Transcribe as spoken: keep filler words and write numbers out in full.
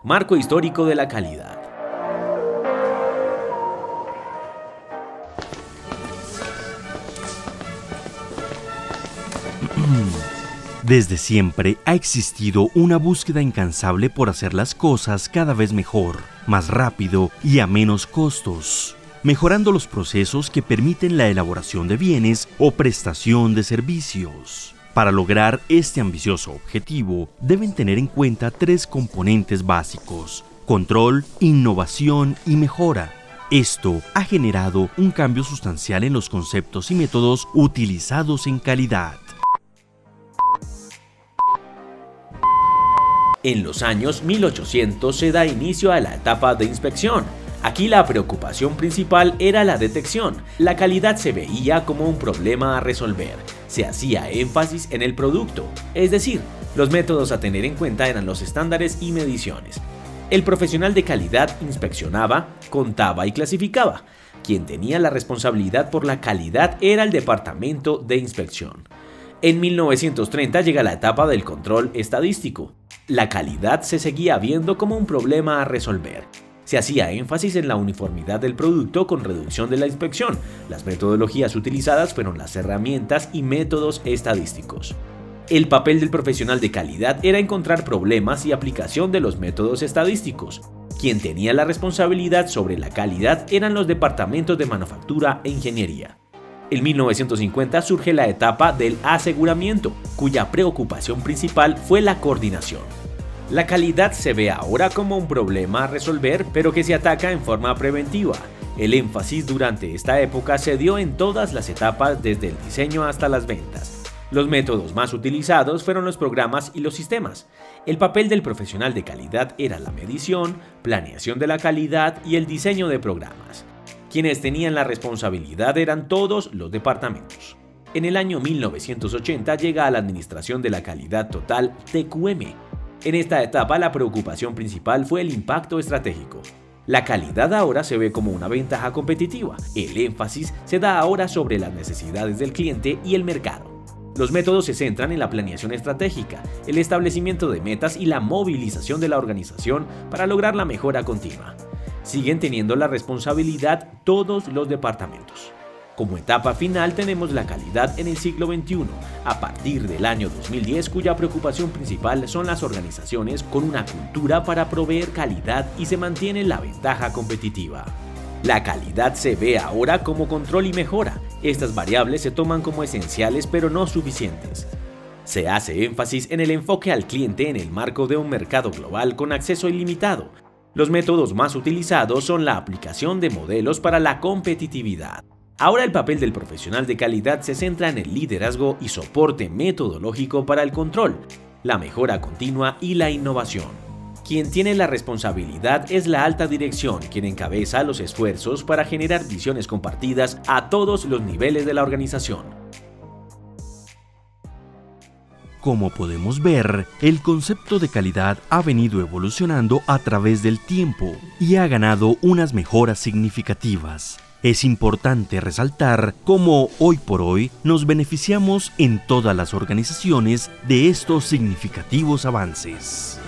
Marco histórico de la calidad. Desde siempre ha existido una búsqueda incansable por hacer las cosas cada vez mejor, más rápido y a menos costos, mejorando los procesos que permiten la elaboración de bienes o prestación de servicios. Para lograr este ambicioso objetivo, deben tener en cuenta tres componentes básicos: control, innovación y mejora. Esto ha generado un cambio sustancial en los conceptos y métodos utilizados en calidad. En los años mil ochocientos se da inicio a la etapa de inspección. Aquí la preocupación principal era la detección. La calidad se veía como un problema a resolver. Se hacía énfasis en el producto, es decir, los métodos a tener en cuenta eran los estándares y mediciones. El profesional de calidad inspeccionaba, contaba y clasificaba. Quien tenía la responsabilidad por la calidad era el departamento de inspección. En mil novecientos treinta llega la etapa del control estadístico. La calidad se seguía viendo como un problema a resolver. Se hacía énfasis en la uniformidad del producto con reducción de la inspección. Las metodologías utilizadas fueron las herramientas y métodos estadísticos. El papel del profesional de calidad era encontrar problemas y aplicación de los métodos estadísticos. Quien tenía la responsabilidad sobre la calidad eran los departamentos de manufactura e ingeniería. En mil novecientos cincuenta surge la etapa del aseguramiento, cuya preocupación principal fue la coordinación. La calidad se ve ahora como un problema a resolver, pero que se ataca en forma preventiva. El énfasis durante esta época se dio en todas las etapas, desde el diseño hasta las ventas. Los métodos más utilizados fueron los programas y los sistemas. El papel del profesional de calidad era la medición, planeación de la calidad y el diseño de programas. Quienes tenían la responsabilidad eran todos los departamentos. En el año mil novecientos ochenta llega a la Administración de la Calidad Total, T Q M. En esta etapa la preocupación principal fue el impacto estratégico. La calidad ahora se ve como una ventaja competitiva. El énfasis se da ahora sobre las necesidades del cliente y el mercado. Los métodos se centran en la planeación estratégica, el establecimiento de metas y la movilización de la organización para lograr la mejora continua. Siguen teniendo la responsabilidad todos los departamentos. Como etapa final tenemos la calidad en el siglo veintiuno, a partir del año dos mil diez, cuya preocupación principal son las organizaciones con una cultura para proveer calidad y se mantiene la ventaja competitiva. La calidad se ve ahora como control y mejora. Estas variables se toman como esenciales pero no suficientes. Se hace énfasis en el enfoque al cliente en el marco de un mercado global con acceso ilimitado. Los métodos más utilizados son la aplicación de modelos para la competitividad. Ahora el papel del profesional de calidad se centra en el liderazgo y soporte metodológico para el control, la mejora continua y la innovación. Quien tiene la responsabilidad es la alta dirección, quien encabeza los esfuerzos para generar visiones compartidas a todos los niveles de la organización. Como podemos ver, el concepto de calidad ha venido evolucionando a través del tiempo y ha ganado unas mejoras significativas. Es importante resaltar cómo hoy por hoy nos beneficiamos en todas las organizaciones de estos significativos avances.